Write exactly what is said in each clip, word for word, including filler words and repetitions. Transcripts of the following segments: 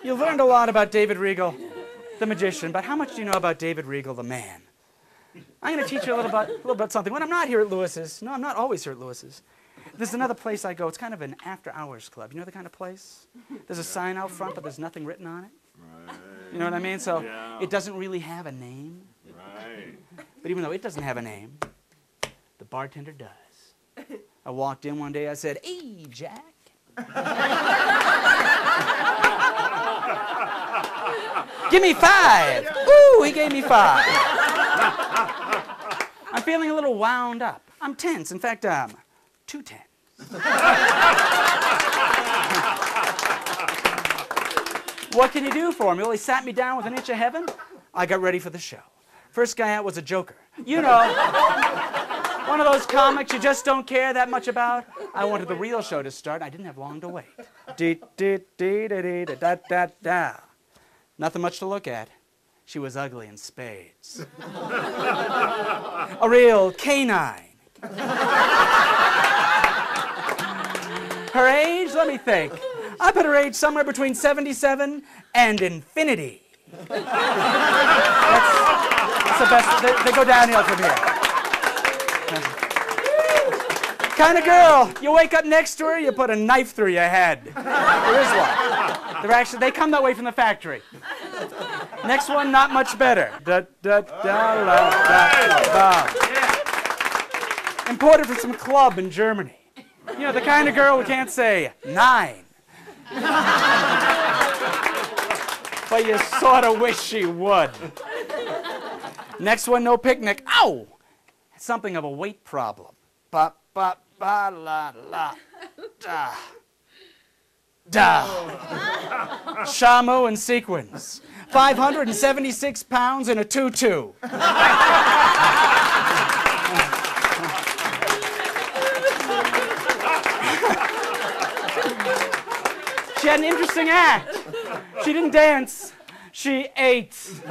You've learned a lot about David Regal, the magician, but how much do you know about David Regal, the man? I'm going to teach you a little about, a little about something. When I'm not here at Lewis's, no, I'm not always here at Lewis's. There's another place I go. It's kind of an after-hours club. You know the kind of place? There's a sign out front, but there's nothing written on it. Right. You know what I mean? So Yeah. it doesn't really have a name. Right. But even though it doesn't have a name, the bartender does. I walked in one day, I said, "Hey, Jack." "Give me five." Ooh, he gave me five. I'm feeling a little wound up. I'm tense. In fact, I'm too tense. What can you do for me? Well, he sat me down with an inch of heaven. I got ready for the show. First guy out was a joker. You know, one of those comics you just don't care that much about. I wanted the real show to start. I didn't have long to wait. Dee, dee, dee, dee, dee, da, da, da. Nothing much to look at. She was ugly in spades. A real canine. Her age? Let me think. I put her age somewhere between seventy-seven and infinity. That's, that's the best. They, they go downhill from here. Kind of girl, you wake up next to her, you put a knife through your head. There is one. They're actually, they come that way from the factory. Next one, not much better. Da, da, da, la, da, da. Imported from some club in Germany. You know, the kind of girl who can't say nine. But you sort of wish she would. Next one, no picnic. Ow! Something of a weight problem. Ba, ba, ba, la, la, da. Da. Shamu and sequins. five hundred seventy-six pounds in a tutu. She had an interesting act. She didn't dance. She ate.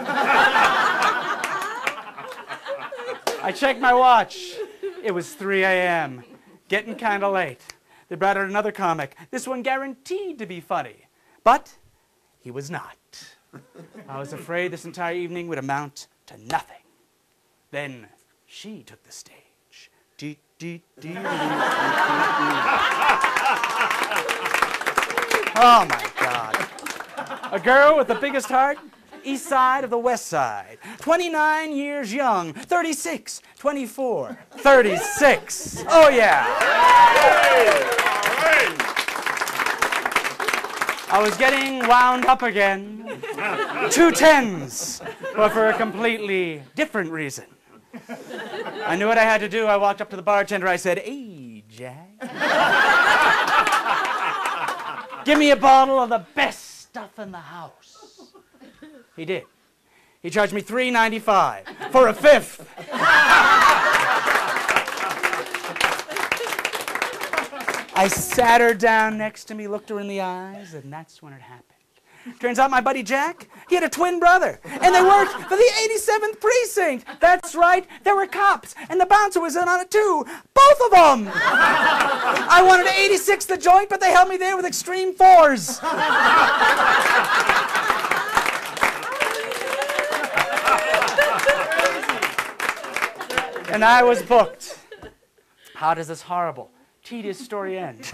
I checked my watch. It was three A M Getting kind of late. They brought out another comic. This one guaranteed to be funny. But he was not. I was afraid this entire evening would amount to nothing. Then she took the stage. Dee, dee, dee, dee, dee, dee, dee. Oh, my God. A girl with the biggest heart, east side of the west side. twenty-nine years young, thirty-six, twenty-four, thirty-six. Oh, yeah. I was getting wound up again. Two tens, but for a completely different reason. I knew what I had to do. I walked up to the bartender. I said, "Hey, Jack. Give me a bottle of the best stuff in the house." He did. He charged me three ninety-five for a fifth. I sat her down next to me, looked her in the eyes, and that's when it happened. Turns out my buddy Jack, he had a twin brother, and they worked for the eighty-seventh precinct. That's right, there were cops, and the bouncer was in on it too. Both of them. I wanted to eighty-six the joint, but they held me there with extreme fours. And I was booked. How does this horrible, tedious story end?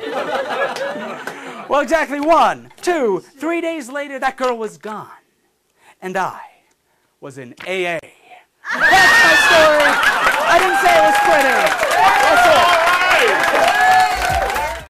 Well, exactly one, two, three days later, that girl was gone. And I was in A A. That's my story. I didn't say it was pretty. That's it.